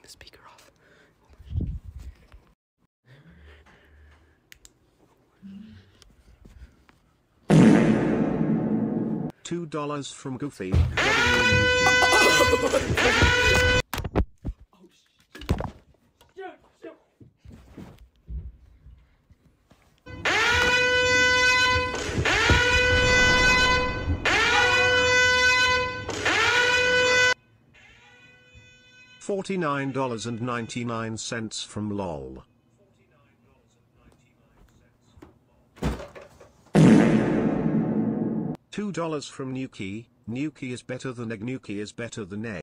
the speaker off. $2 from Goofy. $49.99 from LOL. $2 from Nuki. Nuki is better than egg. Nuki is better than egg.